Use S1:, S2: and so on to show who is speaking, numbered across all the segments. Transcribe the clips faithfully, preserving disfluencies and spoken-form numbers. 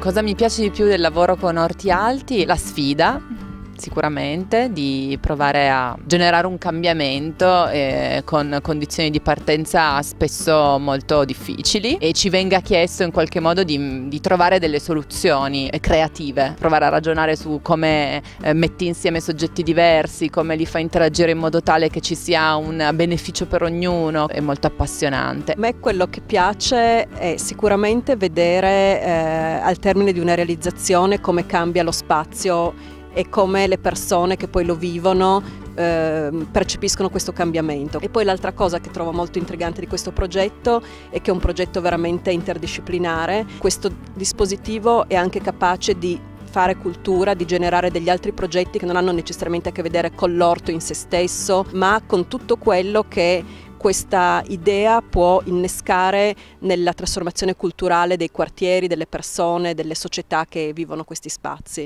S1: Cosa mi piace di più del lavoro con Orti Alti? La sfida, sicuramente, di provare a generare un cambiamento eh, con condizioni di partenza spesso molto difficili, e ci venga chiesto in qualche modo di, di trovare delle soluzioni creative, provare a ragionare su come eh, metti insieme soggetti diversi, come li fa interagire in modo tale che ci sia un beneficio per ognuno. È molto appassionante.
S2: A me quello che piace è sicuramente vedere eh, al termine di una realizzazione come cambia lo spazio e come le persone che poi lo vivono eh, percepiscono questo cambiamento. E poi l'altra cosa che trovo molto intrigante di questo progetto è che è un progetto veramente interdisciplinare. Questo dispositivo è anche capace di fare cultura, di generare degli altri progetti che non hanno necessariamente a che vedere con l'orto in se stesso, ma con tutto quello che questa idea può innescare nella trasformazione culturale dei quartieri, delle persone, delle società che vivono questi spazi.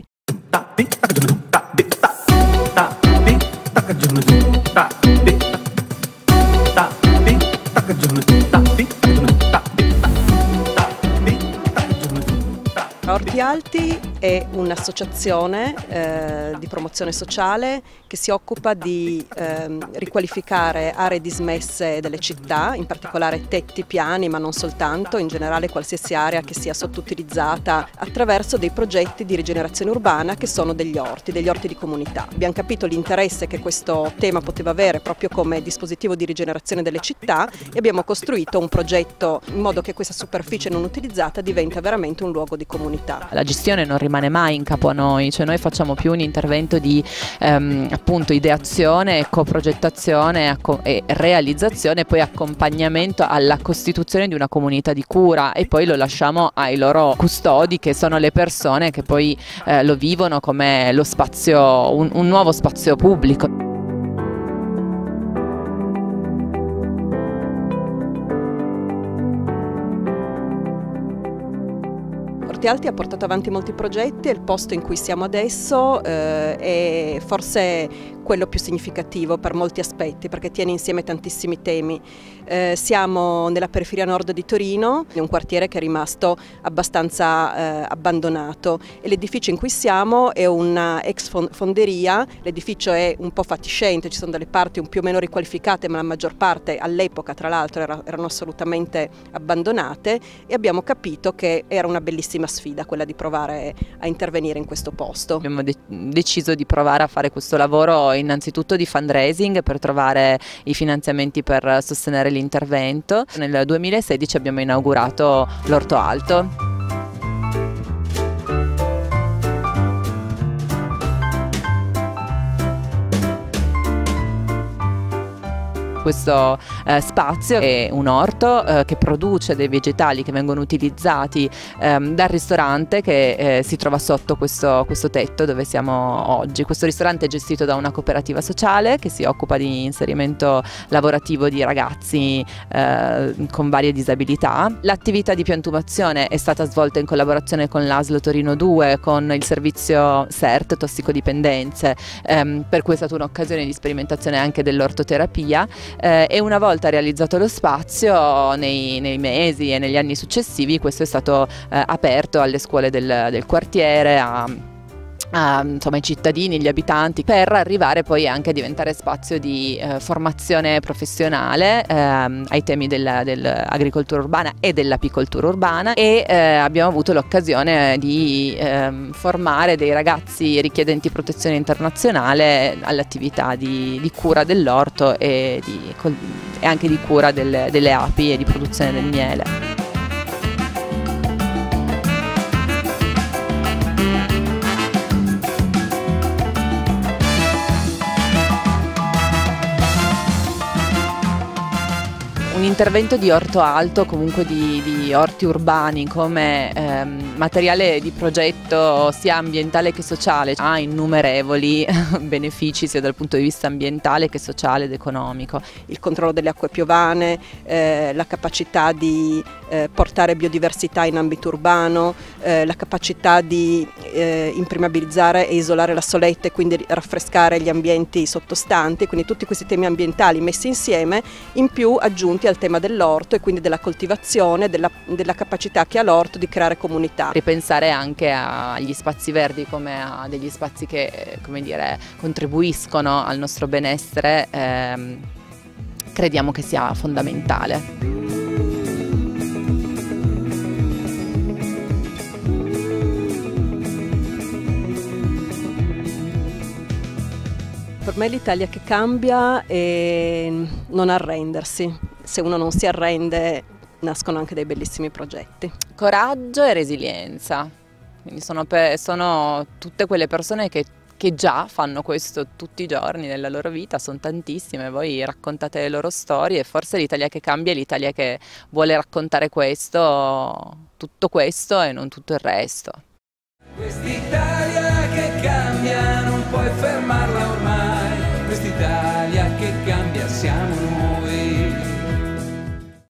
S2: Orti Alti è un'associazione eh, di promozione sociale che si occupa di eh, riqualificare aree dismesse delle città, in particolare tetti piani, ma non soltanto, in generale qualsiasi area che sia sottoutilizzata, attraverso dei progetti di rigenerazione urbana che sono degli orti, degli orti di comunità. Abbiamo capito l'interesse che questo tema poteva avere proprio come dispositivo di rigenerazione delle città e abbiamo costruito un progetto in modo che questa superficie non utilizzata diventa veramente un luogo di comunità.
S1: La gestione non rimane mai in capo a noi, cioè noi facciamo più un intervento di ehm, appunto ideazione, coprogettazione e realizzazione, poi accompagnamento alla costituzione di una comunità di cura, e poi lo lasciamo ai loro custodi, che sono le persone che poi eh, lo vivono come lo spazio, un, un nuovo spazio pubblico.
S2: Orti Alti ha portato avanti molti progetti e il posto in cui siamo adesso eh, è forse quello più significativo per molti aspetti, perché tiene insieme tantissimi temi. Eh, siamo nella periferia nord di Torino, in un quartiere che è rimasto abbastanza eh, abbandonato, e l'edificio in cui siamo è una ex fonderia. L'edificio è un po' fatiscente, ci sono delle parti un più o meno riqualificate, ma la maggior parte all'epoca tra l'altro erano assolutamente abbandonate, e abbiamo capito che era una bellissima sfida quella di provare a intervenire in questo posto.
S1: Abbiamo de deciso di provare a fare questo lavoro innanzitutto di fundraising per trovare i finanziamenti per sostenere l'intervento. Nel duemilasedici abbiamo inaugurato l'Orto Alto. Questo eh, spazio è un orto eh, che produce dei vegetali che vengono utilizzati ehm, dal ristorante che eh, si trova sotto questo, questo tetto dove siamo oggi. Questo ristorante è gestito da una cooperativa sociale che si occupa di inserimento lavorativo di ragazzi eh, con varie disabilità. L'attività di piantumazione è stata svolta in collaborazione con l'A S L Torino due, con il servizio S E R T, tossicodipendenze, ehm, per cui è stata un'occasione di sperimentazione anche dell'ortoterapia. Eh, e una volta realizzato lo spazio, nei, nei mesi e negli anni successivi, questo è stato eh, aperto alle scuole del, del quartiere, a, a, insomma, ai cittadini, gli abitanti, per arrivare poi anche a diventare spazio di eh, formazione professionale ehm, ai temi dell'agricoltura urbana e dell'apicoltura urbana, e eh, abbiamo avuto l'occasione di ehm, formare dei ragazzi richiedenti protezione internazionale all'attività di, di cura dell'orto e, di, e anche di cura delle, delle api e di produzione del miele. Un intervento di orto alto, comunque di, di orti urbani, come ehm, materiale di progetto sia ambientale che sociale, ha innumerevoli benefici sia dal punto di vista ambientale che sociale ed economico.
S2: Il controllo delle acque piovane, eh, la capacità di eh, portare biodiversità in ambito urbano, eh, la capacità di eh, impermeabilizzare e isolare la soletta e quindi raffrescare gli ambienti sottostanti, quindi tutti questi temi ambientali messi insieme, in più aggiunti al tema tema dell'orto e quindi della coltivazione, della, della capacità che ha l'orto di creare comunità.
S1: Ripensare anche agli spazi verdi come a degli spazi che, come dire, contribuiscono al nostro benessere, ehm, crediamo che sia fondamentale.
S2: Per me l'Italia che cambia è non arrendersi. Se uno non si arrende nascono anche dei bellissimi progetti.
S1: Coraggio e resilienza. Quindi sono, sono tutte quelle persone che, che già fanno questo tutti i giorni nella loro vita, sono tantissime, voi raccontate le loro storie e forse l'Italia che cambia è l'Italia che vuole raccontare questo, tutto questo e non tutto il resto.
S3: Quest'Italia che cambia.